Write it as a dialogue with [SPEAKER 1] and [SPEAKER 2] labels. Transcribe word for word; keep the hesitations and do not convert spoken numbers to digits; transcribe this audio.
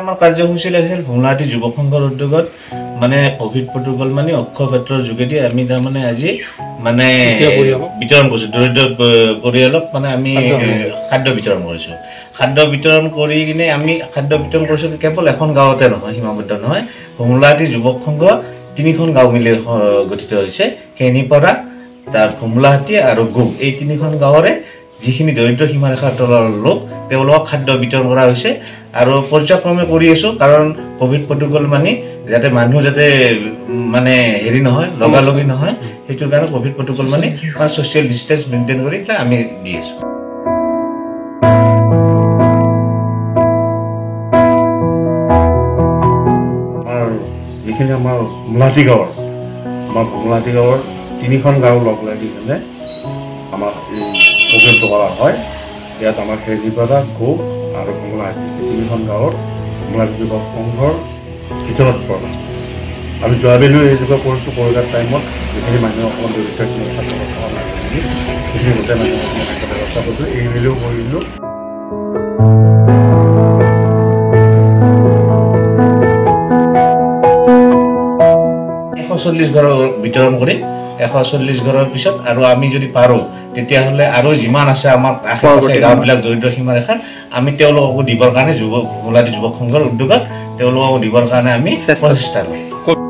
[SPEAKER 1] আমাৰ কাৰ্যসূচী লাগিছিল ভোমলাহাটী যুৱক সংঘৰ উদ্যোগত মানে কোভিড প্ৰটোকল মানে অক্ষয় পাত্ৰৰ যোগেদি আমি তাৰমানে আজি মানে বিতৰণ কৰিছোঁ দৰিদ্ৰ পৰিয়ালক মানে আমি খাদ্য বিতৰণ কৰিছোঁ খাদ্য বিতৰণ কৰি কিনে আমি খাদ্য বিতৰণ কৰিছোঁ কেৱল এখন গাঁৱতে নহয় সীমাবদ্ধ নহয় ভোমলাহাটী যুৱক সংঘ তিনিখন গাঁও মিলি গঠিত হৈছে কেনিপাৰা তাৰ ভোমলাহাটী আৰু গোপ এই তিনিখন গাঁৱৰে যিখিনি দৰিদ্ৰ সীমাৰেখাৰ তলৰ লোক তেওঁলোকক খাদ্য বিতৰণ কৰা হৈছে আৰু পৰ্যায়ক্ৰমে কৰি আছো কাৰণ কোভিড প্ৰটোকল মানে যাতে মানুহ যাতে মানে হেৰি নহয় লগালগি নহয় সেইটোৰ কাৰণে কোভিড প্ৰটোকল মানে ছ'চিয়েল ডিষ্টেন্স মেইনটেইন কৰি আমি দি আছো আমাৰ যিখিনি আমাৰ ভোমলাহাটী গাঁৱৰ আমাৰ ভোমলাহাটী গাঁৱৰ তিনিখন গাঁও লগ লাগি কিনে আমাৰ এই প্ৰগ্ৰেমটো কৰা হয় ইয়াত আমাৰ কেনিপাৰা গোপ আৰু ভোমলাহাটী তিনিখন গাঁৱৰ ভোমলাহাটী যুৱক সংঘৰ ভিতৰত পৰে আমি যোৱাবেলিও এই যুগৰ কৰিছোঁ কৰোণাৰ টাইমত যিখিনি মানুহ অকণমান দৰিদ্ৰখিনি সেইখিনি গোটেই মানুহ ব্যৱস্থা কৰিছোঁ এইবেলিও কৰিলোঁ এশ চল্লিছ ঘৰৰ বিতৰণ কৰি এশ চল্লিছ ঘৰৰ পিছত আৰু আমি যদি পাৰোঁ তেতিয়াহ'লে আৰু যিমান আছে আমাৰ আশে পাশে গাঁওবিলাক দৰিদ্ৰ সীমাৰেখাত আমি তেওঁলোককো দিবৰ কাৰণে যুৱক ভোমলাহাটী যুৱক সংঘৰ উদ্যোগত তেওঁলোককো দিবৰ কাৰণে আমি প্ৰচেষ্টা লওঁ